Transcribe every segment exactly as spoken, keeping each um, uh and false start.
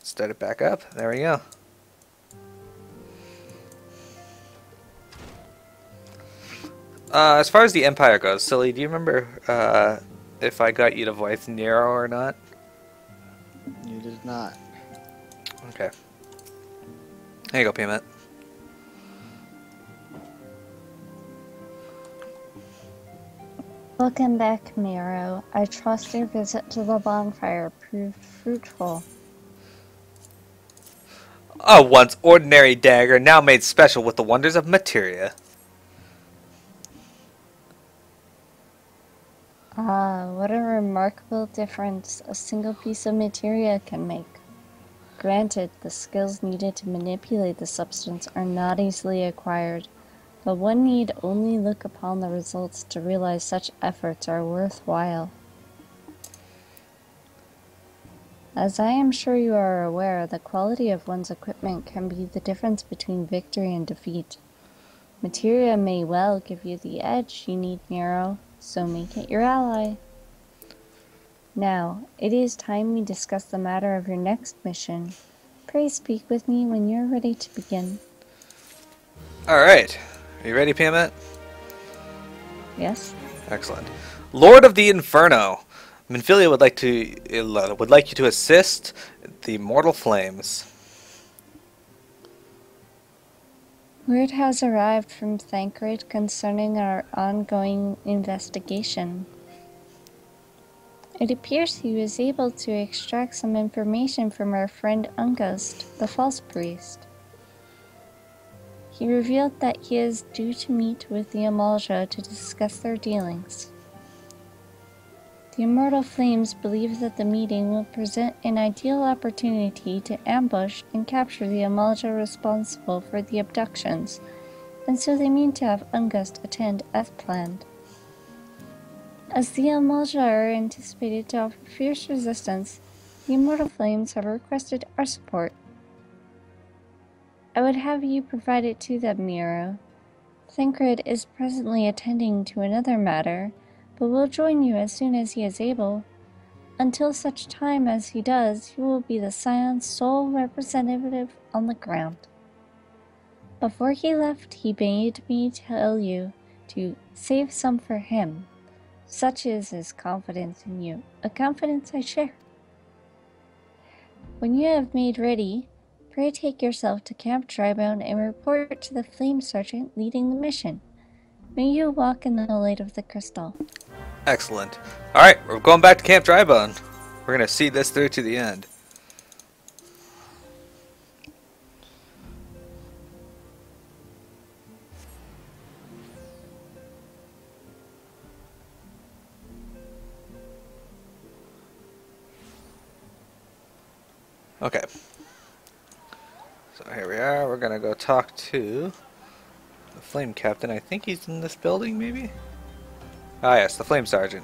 Start it back up. There we go. Uh, as far as the Empire goes, Silly, do you remember uh, if I got you to voice Nero or not? You did not. Okay. There you go, Peanut. Welcome back, Miro. I trust your visit to the bonfire proved fruitful. A once ordinary dagger, now made special with the wonders of materia. Ah, what a remarkable difference a single piece of materia can make. Granted, the skills needed to manipulate the substance are not easily acquired, but one need only look upon the results to realize such efforts are worthwhile. As I am sure you are aware, the quality of one's equipment can be the difference between victory and defeat. Materia may well give you the edge you need, Nero, so make it your ally. Now, it is time we discuss the matter of your next mission. Pray speak with me when you're ready to begin. Alright. Are you ready, Peanut? Yes? Excellent. Lord of the Inferno. Minfilia would like to uh, would like you to assist the mortal flames. Word has arrived from Thancred concerning our ongoing investigation. It appears he was able to extract some information from our friend Ungust, the false priest. He revealed that he is due to meet with the Amal'jaa to discuss their dealings. The Immortal Flames believe that the meeting will present an ideal opportunity to ambush and capture the Amal'jaa responsible for the abductions, and so they mean to have Ungust attend as planned. As the Amal'jaa are anticipated to offer fierce resistance, the Immortal Flames have requested our support. I would have you provide it to them, Miro. Thancred is presently attending to another matter, but will join you as soon as he is able. Until such time as he does, he will be the Scion's sole representative on the ground. Before he left, he bade me tell you to save some for him. Such is his confidence in you, a confidence I share. When you have made ready, pray take yourself to Camp Tribone and report to the Flame Sergeant leading the mission. May you walk in the light of the crystal. Excellent. Alright, we're going back to Camp Drybone. We're going to see this through to the end. Okay. So here we are. We're going to go talk to the Flame Captain. I think he's in this building, maybe? Ah, yes, the Flame Sergeant.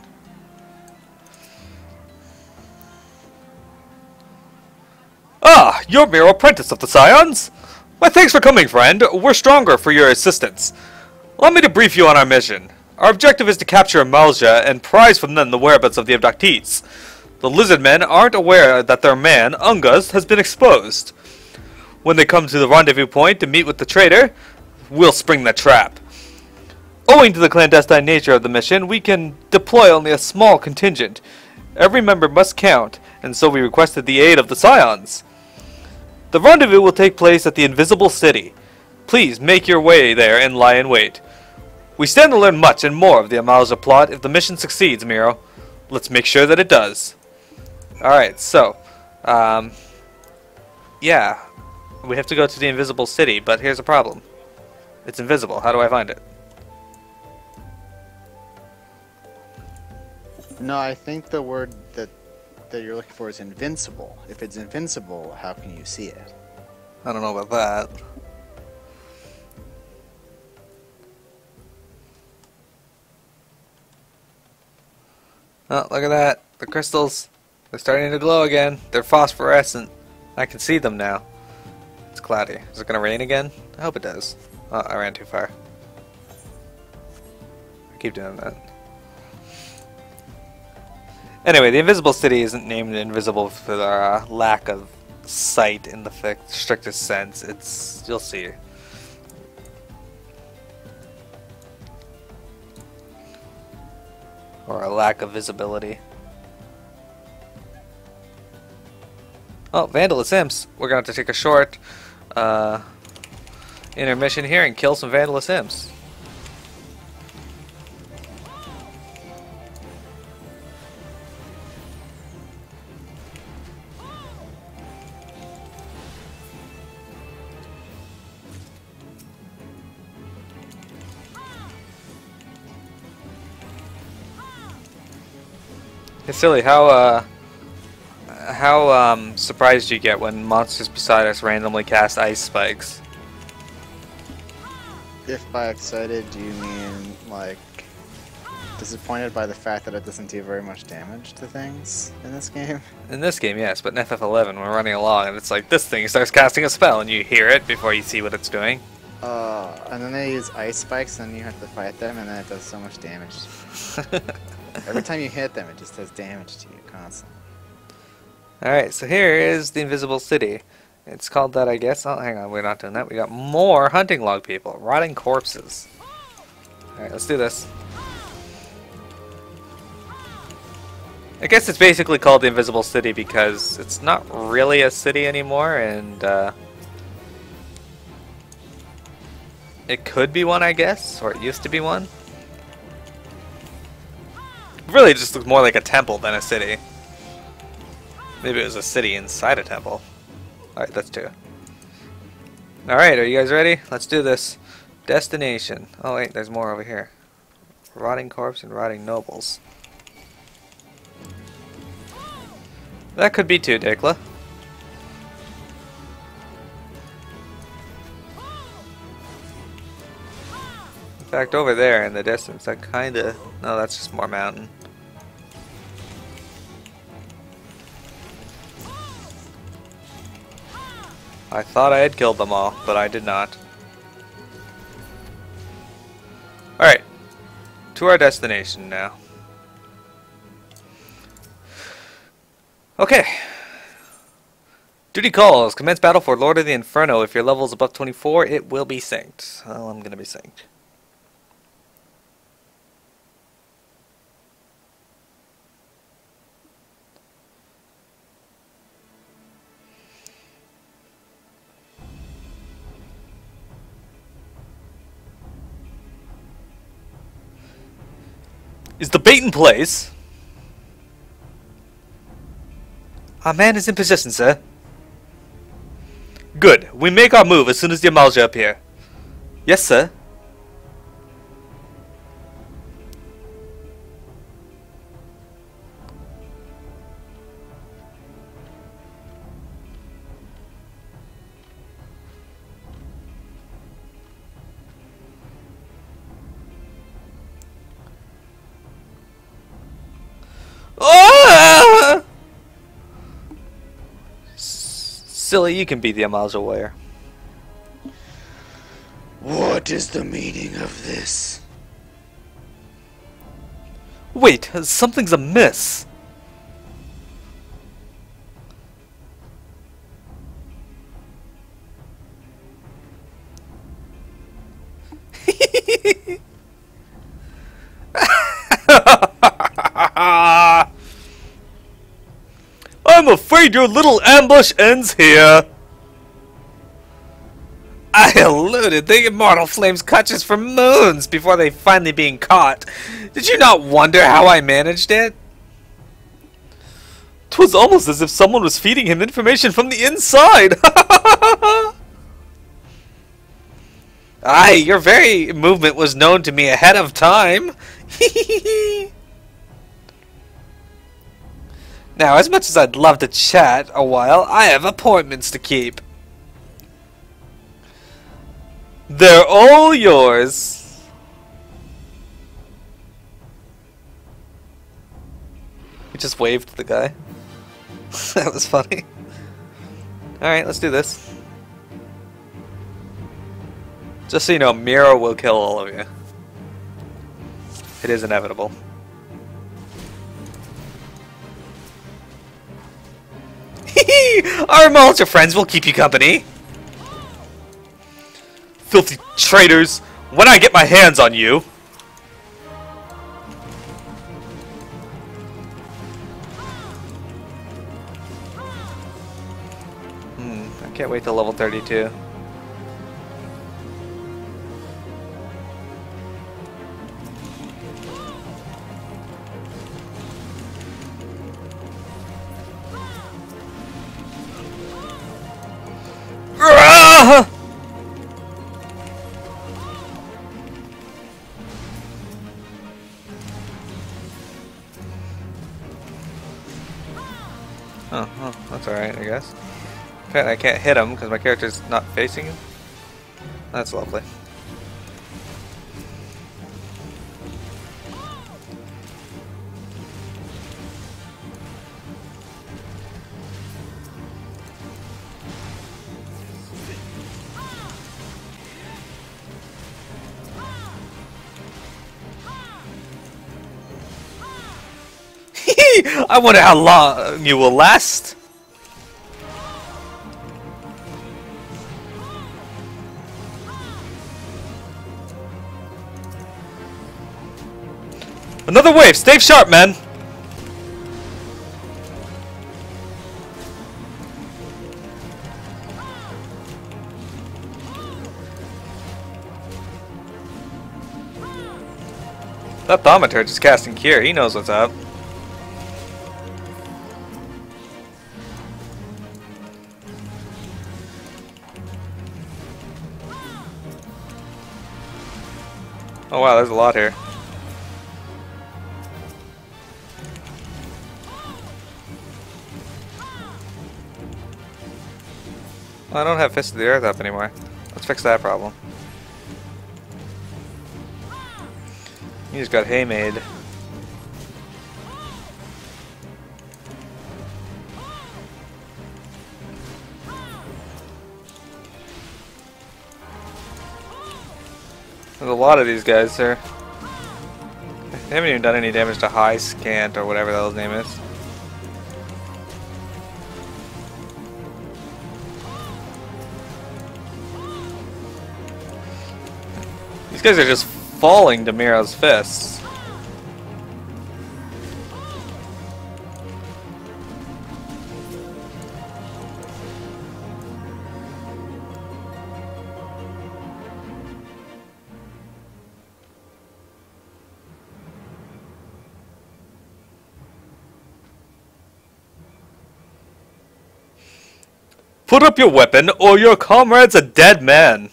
Ah, you're mere apprentice of the Scions? Why, thanks for coming, friend. We're stronger for your assistance. Allow me to brief you on our mission. Our objective is to capture Amal'jaa and prize from them the whereabouts of the abductees. The lizard men aren't aware that their man, Ungust, has been exposed. When they come to the rendezvous point to meet with the traitor, we'll spring the trap. Owing to the clandestine nature of the mission, we can deploy only a small contingent. Every member must count, and so we requested the aid of the Scions. The rendezvous will take place at the Invisible City. Please make your way there and lie in wait. We stand to learn much and more of the Amal'jaa plot if the mission succeeds, Miro. Let's make sure that it does. Alright, so, um, yeah, we have to go to the Invisible City, but here's a problem. It's invisible. How do I find it? No, I think the word that that you're looking for is invincible. If it's invincible, how can you see it? I don't know about that. Oh, look at that. The crystals, they're starting to glow again. They're phosphorescent. I can see them now. It's cloudy. Is it going to rain again? I hope it does. Oh, I ran too far. I keep doing that. Anyway, the Invisible City isn't named Invisible for their uh, lack of sight in the fi- strictest sense. It's, you'll see. Or a lack of visibility. Oh, Vandalous Imps. We're going to have to take a short uh, intermission here and kill some Vandalous Imps. It's silly how uh how um surprised you get when monsters beside us randomly cast ice spikes. If by excited do you mean like disappointed by the fact that it doesn't do very much damage to things in this game? In this game, yes, but in F F eleven we're running along and it's like this thing starts casting a spell and you hear it before you see what it's doing. Uh, and then they use ice spikes and you have to fight them and then it does so much damage. Every time you hit them, it just does damage to you constantly. Alright, so here is the Invisible City. It's called that, I guess. Oh, hang on, we're not doing that. We got more hunting log people. Rotting corpses. Alright, let's do this. I guess it's basically called the Invisible City because it's not really a city anymore, and uh, it could be one, I guess, or it used to be one. Really, it just looks more like a temple than a city. Maybe it was a city inside a temple. Alright, that's two. Alright, are you guys ready? Let's do this. Destination. Oh wait, there's more over here. Rotting corpse and rotting nobles. That could be two, Dikla. In fact, over there in the distance, that kinda... No, that's just more mountain. I thought I had killed them all, but I did not. Alright. To our destination now. Okay. Duty calls. Commence battle for Lord of the Inferno. If your level is above twenty-four, it will be synced. Well, I'm gonna be synced. Is the bait in place? Our man is in position, sir. Good. We make our move as soon as the Amal'jaa appear. Yes, sir. Ah! Silly, you can be the Amal'jaa warrior. What is the meaning of this? Wait, something's amiss. I'm afraid your little ambush ends here. I eluded the immortal flame's clutches for moons before they finally being caught. Did you not wonder how I managed it? 'Twas almost as if someone was feeding him information from the inside. Aye, your very movement was known to me ahead of time. Now, as much as I'd love to chat a while, I have appointments to keep. They're all yours. He just waved to the guy. That was funny. Alright, let's do this. Just so you know, Miro will kill all of you. It is inevitable. Our Amal'jaa friends will keep you company. Filthy traitors! When I get my hands on you! Hmm, I can't wait till level thirty-two. Ah! Oh, oh, that's alright, I guess. Apparently I can't hit him because my character's not facing him. That's lovely. I wonder how long you will last. Another wave! Stay sharp, man! That Thaumaturge is casting Cure. He knows what's up. Oh wow, there's a lot here. Well, I don't have Fist of the Earth up anymore. Let's fix that problem. You just got hay made. There's a lot of these guys, sir. They haven't even done any damage to High Scant or whatever the hell his name is. These guys are just falling to Miro's fists. Put up your weapon, or your comrade's a dead man.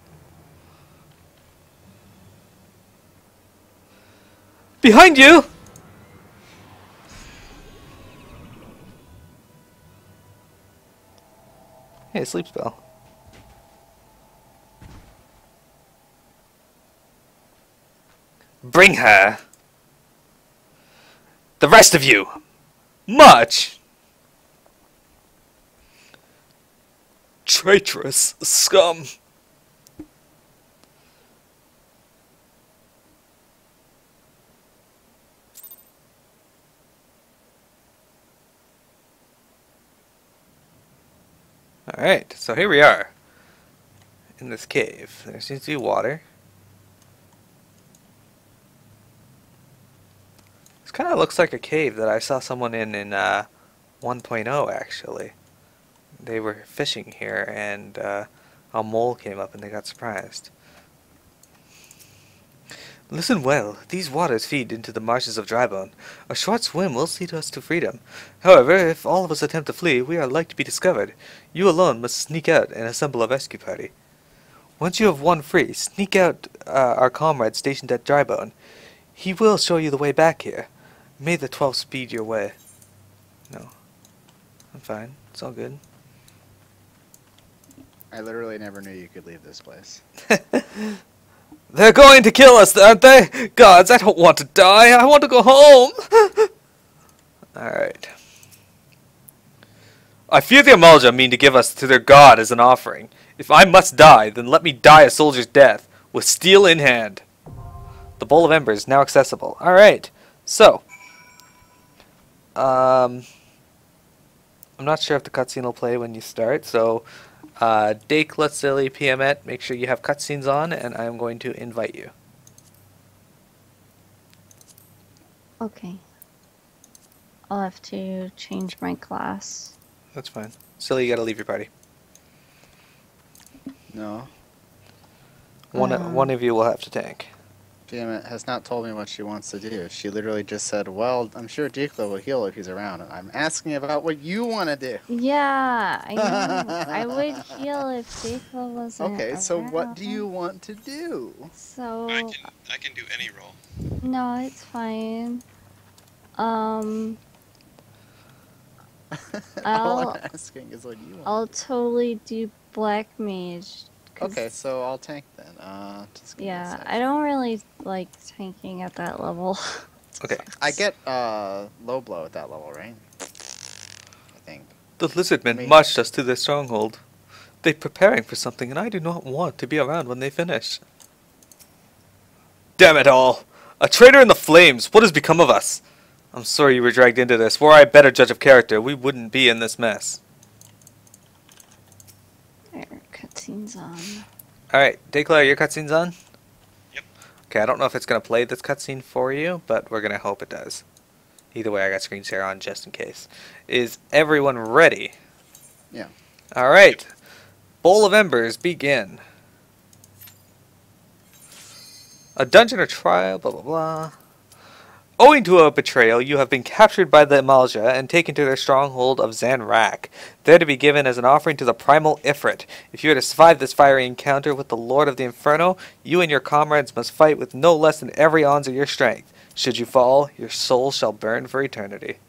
Behind you! Hey, sleep spell. Bring her. The rest of you. March. Traitorous scum. Alright, so here we are. In this cave. There seems to be water. This kind of looks like a cave that I saw someone in in uh, one point oh actually. They were fishing here and uh, a mole came up and they got surprised. Listen well, these waters feed into the marshes of Drybone. A short swim will lead us to freedom. However, if all of us attempt to flee, we are like to be discovered. You alone must sneak out and assemble a rescue party. Once you have won free, sneak out uh, our comrade stationed at Drybone. He will show you the way back here. May the twelve speed your way. No. I'm fine. It's all good. I literally never knew you could leave this place. They're going to kill us, aren't they? Gods, I don't want to die. I want to go home. Alright. I fear the Amal'jaa mean to give us to their god as an offering. If I must die, then let me die a soldier's death, with steel in hand. The Bowl of Embers now accessible. Alright. So. Um. I'm not sure if the cutscene will play when you start, so uh, Dake, Silly, P M et, make sure you have cutscenes on, and I'm going to invite you. Okay. I'll have to change my class. That's fine. Silly, you gotta leave your party. No. One, Um. one of you will have to tank. P M et has not told me what she wants to do. She literally just said, well, I'm sure Dekla will heal if he's around. And I'm asking about what you want to do. Yeah, I know. I would heal if Dekla wasn't Okay, so what around. do you want to do? So... I can I can do any role. No, it's fine. Um... All I'll, I'm asking is what you want. I'll totally do Black Mage. 'cause- Okay, so I'll tank then. Uh, just give me a Yeah, sec. I don't really like tanking at that level. Okay. I get uh low blow at that level, right? I think. The lizardmen Me. marched us to their stronghold. They're preparing for something, and I do not want to be around when they finish. Damn it all! A traitor in the flames! What has become of us? I'm sorry you were dragged into this. Were I a better judge of character, we wouldn't be in this mess. There, cutscene's on. Alright, Declare, your cutscene's on? Yep. Okay, I don't know if it's going to play this cutscene for you, but we're going to hope it does. Either way, I got screen share on just in case. Is everyone ready? Yeah. Alright. Bowl of Embers, begin. A dungeon or trial, blah blah blah. Owing to a betrayal, you have been captured by the Amal'jaa and taken to their stronghold of Zanrak, there to be given as an offering to the primal Ifrit. If you are to survive this fiery encounter with the Lord of the Inferno, you and your comrades must fight with no less than every ounce of your strength. Should you fall, your soul shall burn for eternity.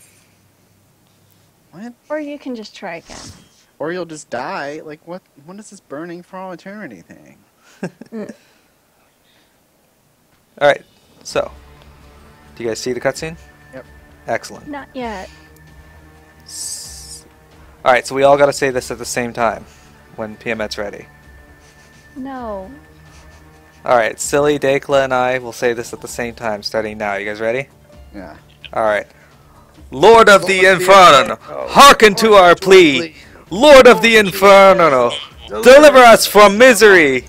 What? Or you can just try again. Or you'll just die. Like, what? What is this burning for all eternity thing? Alright, so. Do you guys see the cutscene? Yep. Excellent. Not yet. Alright, so we all gotta say this at the same time when P M et's ready. No. Alright, Silly, Dekla, and I will say this at the same time starting now. You guys ready? Yeah. Alright. Lord of the Lord of the Inferno, Inferno, hearken to our plea. Lord of the Inferno, deliver us from misery.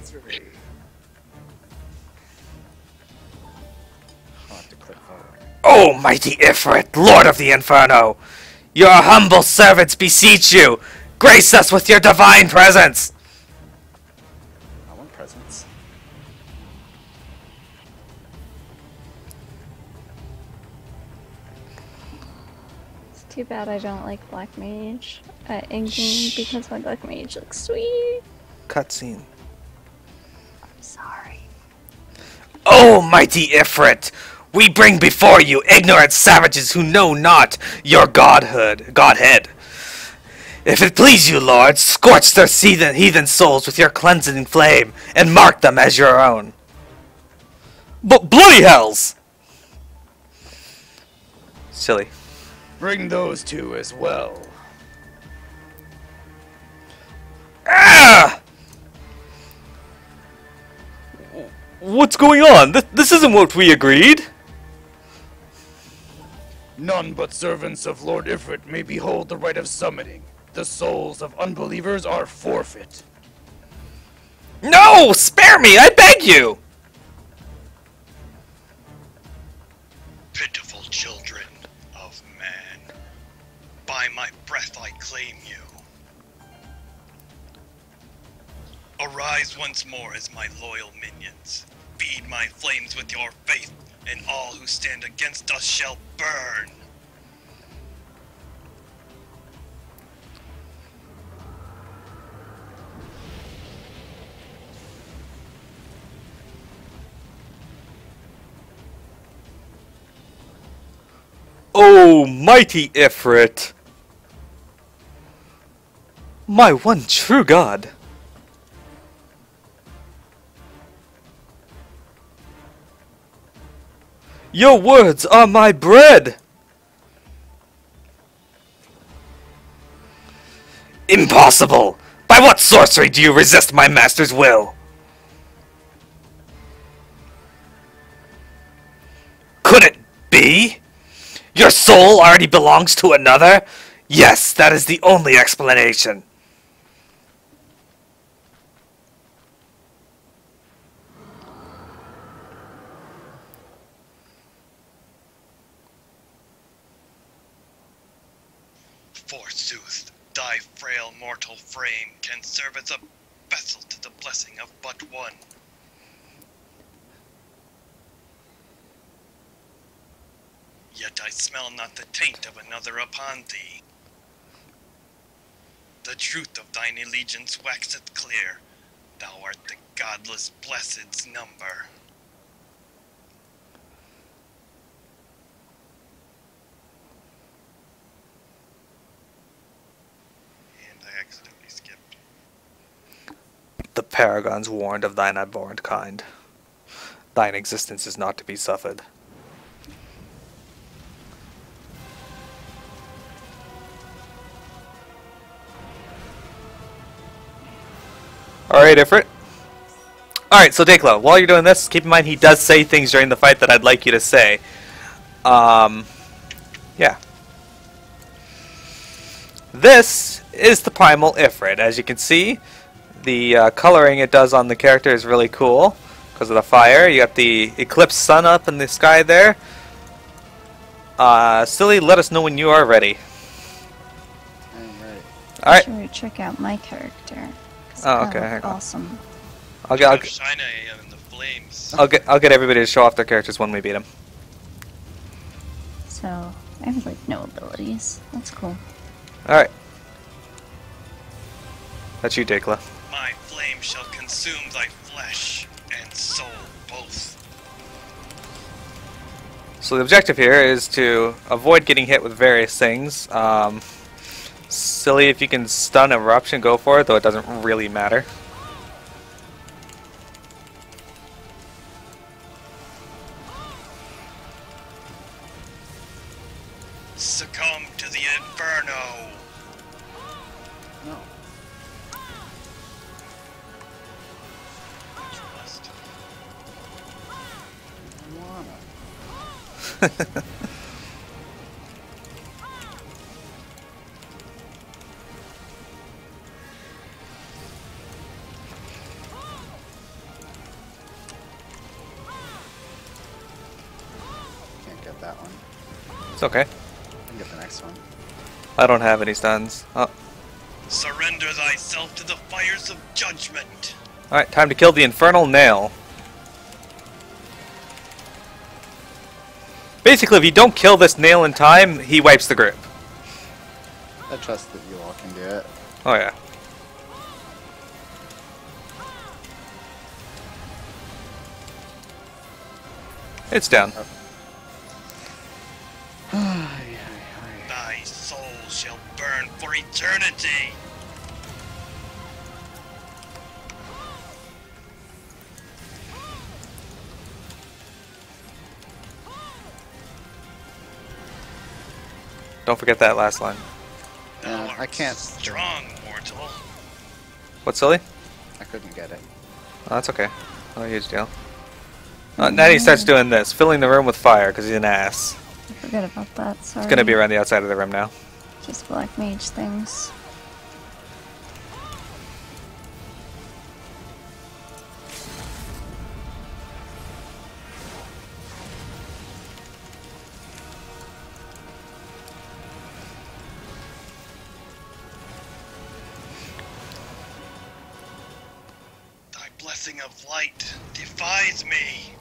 I'll have to click forward. O mighty Ifrit, Lord of the Inferno, your humble servants beseech you, grace us with your divine presence. I want presents. It's too bad I don't like Black Mage at in-game because my Black Mage looks sweet. Cutscene. I'm sorry. O mighty Ifrit, we bring before you ignorant savages who know not your godhood, godhead. If it please you, Lord, scorch their heathen, heathen souls with your cleansing flame, and mark them as your own. But bloody hells! Silly. Bring those two as well. Ah! What's going on? This, this isn't what we agreed. None but servants of Lord Ifrit may behold the rite of summoning. The souls of unbelievers are forfeit. No! Spare me, I beg you! Pitiful children of man. By my breath I claim you. Arise once more as my loyal minions. Feed my flames with your faith, and all who stand against us shall burn. Oh, mighty Ifrit! My one true god! Your words are my bread! Impossible! By what sorcery do you resist my master's will? Could it be? Your soul already belongs to another? Yes, that is the only explanation. Forsooth, thy frail mortal frame can serve as a vessel to the blessing of but one. Yet I smell not the taint of another upon thee. The truth of thine allegiance waxeth clear. Thou art the godless blessed's number. And I accidentally skipped. The paragons warned of thine abhorrent kind. Thine existence is not to be suffered. Alright, Ifrit. Alright, so Dekla, while you're doing this, keep in mind he does say things during the fight that I'd like you to say. Um, yeah. This is the Primal Ifrit. As you can see, the uh, coloring it does on the character is really cool because of the fire. You got the eclipsed sun up in the sky there. Uh, Silly, let us know when you are ready. I'm ready. Alright. Should we check out my character? 'Cause Oh, I okay, look hang on. awesome. I'll get, I'll, How shiny I am in the flames. I'll get, I'll get everybody to show off their characters when we beat them. So, I have like no abilities. That's cool. Alright. That's you, Dekla. My flame shall consume thy flesh and soul both. So the objective here is to avoid getting hit with various things. Um, Silly, if you can stun Eruption, go for it, though it doesn't really matter. Succumb to the inferno. No. Trust. I wanna. Can't get that one. It's okay. I can get the next one. I don't have any stuns. Oh. Surrender thyself to the fires of judgment. Alright, time to kill the Infernal Nail. Basically, if you don't kill this nail in time, he wipes the group. I trust that you all can do it. Oh yeah. It's down. Thy soul shall burn for eternity. Don't forget that last line. Thou Yeah, art I can't. strong, mortal. What, Silly? I couldn't get it. Oh, that's okay. No huge deal. Uh, now he starts doing this, filling the room with fire because he's an ass. I forgot about that. Sorry. It's gonna be around the outside of the room now. Just black mage things. Thy blessing of light defies me.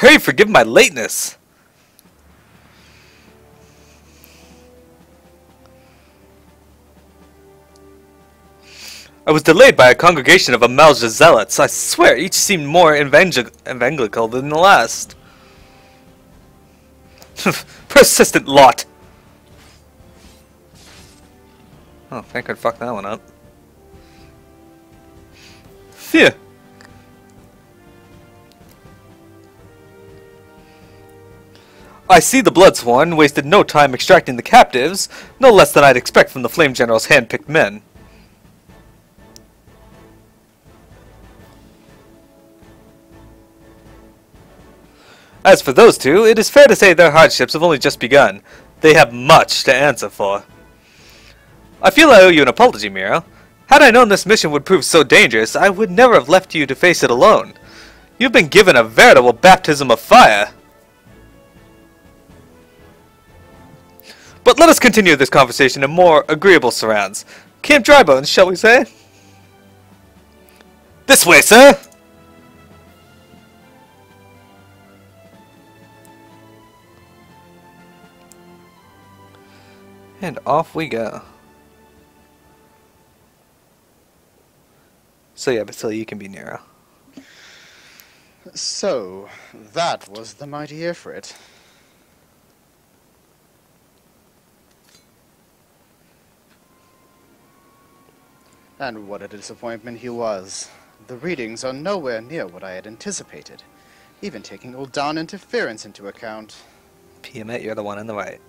Pray forgive my lateness. I was delayed by a congregation of Amal'jaa zealots. I swear, each seemed more evangel evangelical than the last. Persistent lot. Oh, I could fuck that one up. Phew. I see the Bloodsworn wasted no time extracting the captives, no less than I'd expect from the Flame General's hand-picked men. As for those two, it is fair to say their hardships have only just begun. They have much to answer for. I feel I owe you an apology, Miro. Had I known this mission would prove so dangerous, I would never have left you to face it alone. You've been given a veritable baptism of fire. But let us continue this conversation in more agreeable surrounds. Camp Drybones, shall we say? This way, sir! And off we go. So yeah, Basili, you can be Nero. So, that was the mighty Ifrit. And what a disappointment he was. The readings are nowhere near what I had anticipated, even taking old Don interference into account. Piamet, you're the one on the right.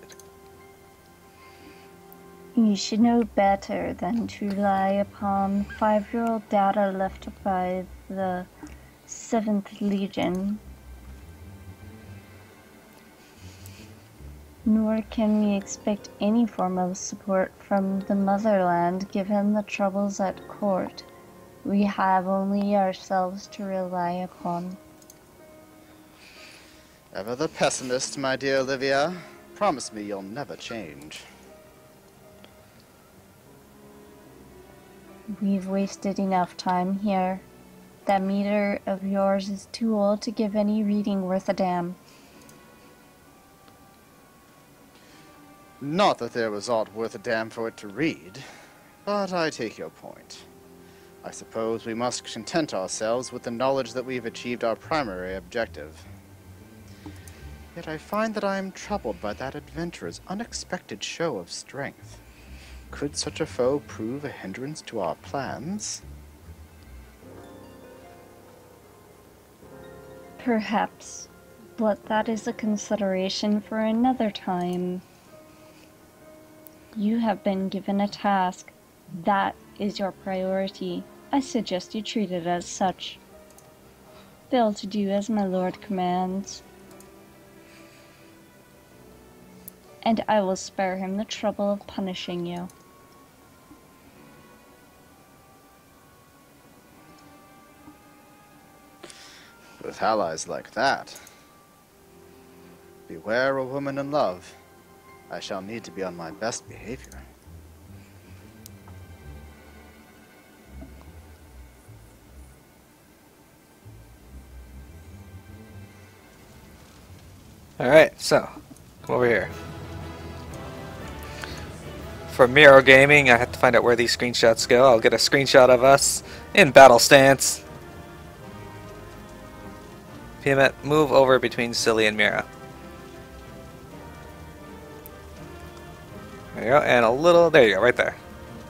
You should know better than to rely upon five-year-old data left by the Seventh Legion. Nor can we expect any form of support from the motherland given the troubles at court. We have only ourselves to rely upon. Ever the pessimist, my dear Olivia. Promise me you'll never change. We've wasted enough time here. That meter of yours is too old to give any reading worth a damn. Not that there was aught worth a damn for it to read, but I take your point. I suppose we must content ourselves with the knowledge that we've achieved our primary objective. Yet I find that I am troubled by that adventurer's unexpected show of strength. Could such a foe prove a hindrance to our plans? Perhaps, but that is a consideration for another time. You have been given a task. That is your priority. I suggest you treat it as such. Fail to do as my lord commands, and I will spare him the trouble of punishing you. With allies like that, beware a woman in love. I shall need to be on my best behavior. Alright, so, come over here. For Miro Gaming, I have to find out where these screenshots go. I'll get a screenshot of us in battle stance. Piamet, move over between Silly and Mira. There you go, and a little, there you go, right there.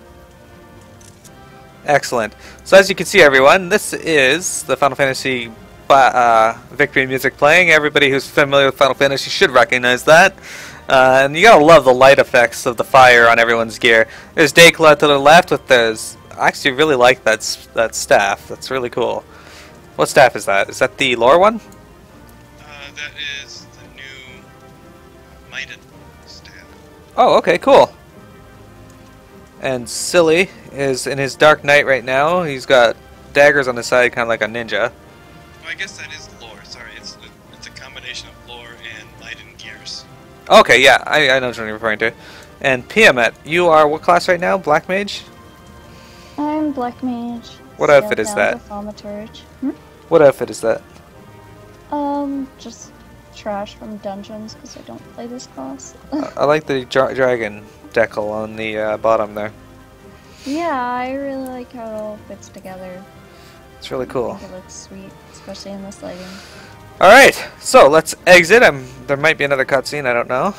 Excellent. So as you can see, everyone, this is the Final Fantasy uh, victory music playing. Everybody who's familiar with Final Fantasy should recognize that. Uh, and you gotta love the light effects of the fire on everyone's gear. There's Daycla to the left with those. I actually really like that, that staff. That's really cool. What staff is that? Is that the lore one? Uh, that is the new Maiden staff. Oh, okay, cool. And Silly is in his Dark Knight right now. He's got daggers on the side, kind of like a ninja. Oh, I guess that is lore. Sorry, it's a, it's a combination of lore and Maiden gears. Okay, yeah, I, I know what you're referring to. And Piamet, you are what class right now? Black Mage? I'm Black Mage. What outfit is that? Hmm? What outfit is that? Um, just trash from dungeons because I don't play this class. I, I like the dra dragon decal on the uh, bottom there. Yeah, I really like how it all fits together. It's really cool. I think it looks sweet, especially in this lighting. Alright, so let's exit. I'm, there might be another cutscene, I don't know.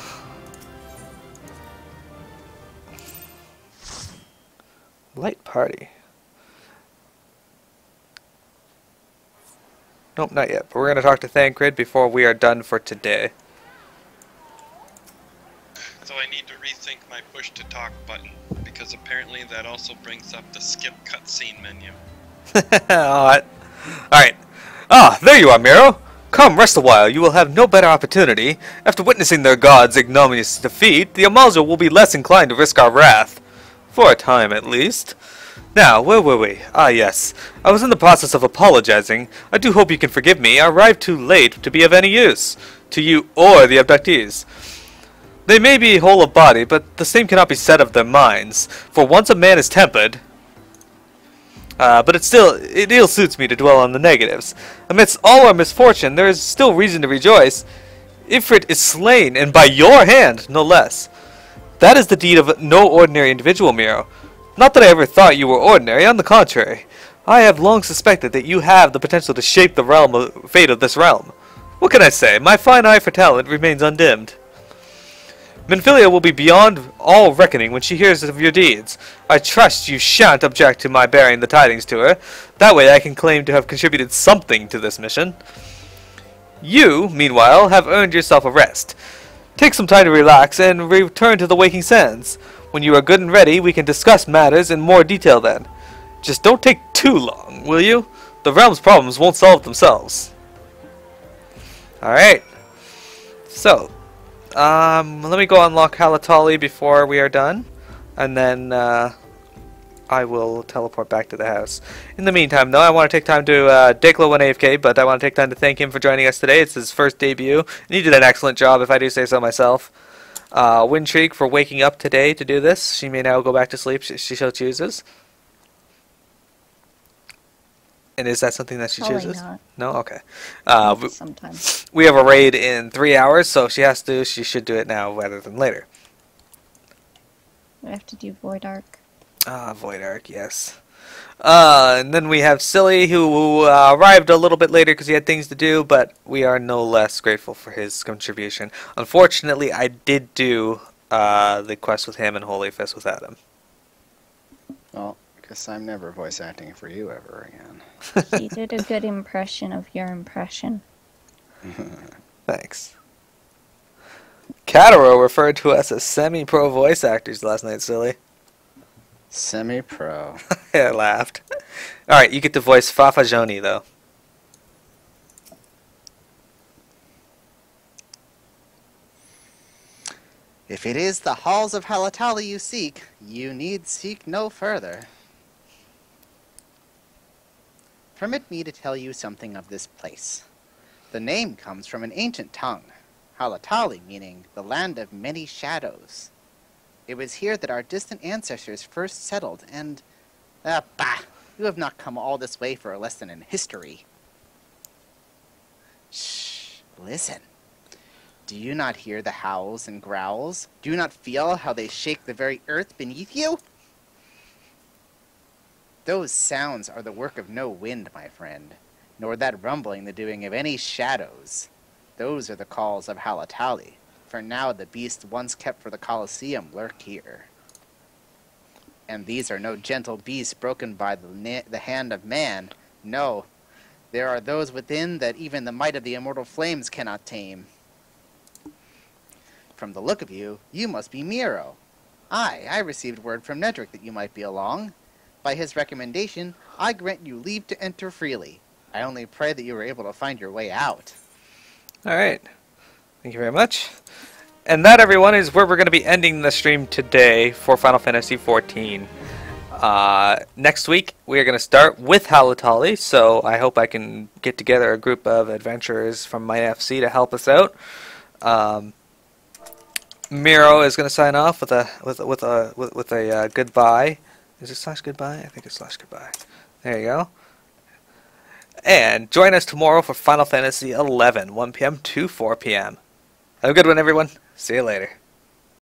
Light party. Nope, not yet. But we're going to talk to Thancred before we are done for today. So I need to rethink my push to talk button, because apparently that also brings up the skip cutscene menu. Alright. Ah, there you are, Miro. Come, rest a while. You will have no better opportunity. After witnessing their god's ignominious defeat, the Amal'jaa will be less inclined to risk our wrath. For a time, at least. Now, where were we? Ah, yes. I was in the process of apologizing. I do hope you can forgive me. I arrived too late to be of any use. To you or the abductees. They may be whole of body, but the same cannot be said of their minds. For once a man is tempered... Uh, but it still, it ill suits me to dwell on the negatives. Amidst all our misfortune, there is still reason to rejoice. Ifrit is slain, and by your hand, no less. That is the deed of no ordinary individual, Miro. Not that I ever thought you were ordinary, on the contrary. I have long suspected that you have the potential to shape the realm of, fate of this realm. What can I say? My fine eye for talent remains undimmed. Minfilia will be beyond all reckoning when she hears of your deeds. I trust you shan't object to my bearing the tidings to her. That way I can claim to have contributed something to this mission. You, meanwhile, have earned yourself a rest. Take some time to relax and return to the waking sands. When you are good and ready, we can discuss matters in more detail then. Just don't take too long, will you? The realm's problems won't solve themselves. Alright. So... Um, let me go unlock Halatali before we are done, and then uh, I will teleport back to the house. In the meantime, though, I want to take time to, uh, Dekla went A F K, but I want to take time to thank him for joining us today. It's his first debut, and he did an excellent job, if I do say so myself. Uh, Windshriek for waking up today to do this. She may now go back to sleep, she, she so chooses. And is that something that she Probably chooses? not. No? Okay. Uh, we, Sometimes. we have a raid in three hours, so if she has to, she should do it now rather than later. We have to do Void Arc. Ah, Void Arc, yes. Uh, and then we have Silly, who uh, arrived a little bit later because he had things to do, but we are no less grateful for his contribution. Unfortunately, I did do uh, the quest with him and Holy Fist without him. Well, I guess I'm never voice acting for you ever again. He did a good impression of your impression. Thanks. Cataro referred to us as semi-pro voice actors last night, Silly. Semi-pro. I laughed. Alright, you get to voice Fafa Joni, though. If it is the halls of Halatali you seek, you need seek no further. Permit me to tell you something of this place. The name comes from an ancient tongue, Halatali meaning the land of many shadows. It was here that our distant ancestors first settled, and... Ah, bah! You have not come all this way for a lesson in history. Shh, listen. Do you not hear the howls and growls? Do you not feel how they shake the very earth beneath you? Those sounds are the work of no wind, my friend, nor that rumbling the doing of any shadows. Those are the calls of Halatali, for now the beasts once kept for the Colosseum lurk here. And these are no gentle beasts broken by the, na the hand of man. No, there are those within that even the might of the immortal flames cannot tame. From the look of you, you must be Miro. Aye, I received word from Nedrick that you might be along. By his recommendation, I grant you leave to enter freely. I only pray that you are able to find your way out. Alright. Thank you very much. And that, everyone, is where we're going to be ending the stream today for Final Fantasy fourteen. Uh, next week, we are going to start with Halatali, so I hope I can get together a group of adventurers from my F C to help us out. Um... Miro is going to sign off with a with with a with, with a uh, goodbye. Is it slash goodbye? I think it's slash goodbye. There you go. And join us tomorrow for Final Fantasy eleven, one p m to four p m Have a good one, everyone. See you later.